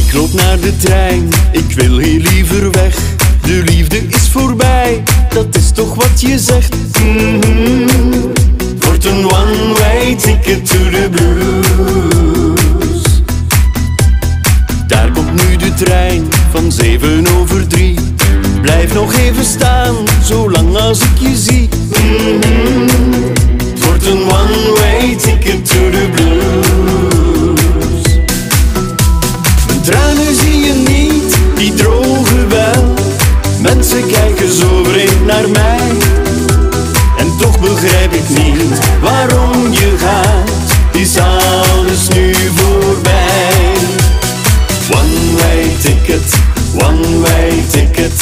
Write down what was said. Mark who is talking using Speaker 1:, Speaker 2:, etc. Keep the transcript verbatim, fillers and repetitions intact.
Speaker 1: Ik loop naar de trein, ik wil heel liever weg. De liefde is voorbij, dat is toch wat je zegt. Mm-hmm. Wordt een one-way ticket to the blues. Daar komt nu de trein van zeven over drie. Blijf nog even staan, zolang als ik je zie. Mm-hmm. Wordt een one-way ticket to the blues. Mijn tranen zie je niet, die drogen wel. Mensen kijken zo vreemd naar mij. En toch begrijp ik niet waarom je gaat. Is alles nu voorbij? One-way ticket, one-way ticket.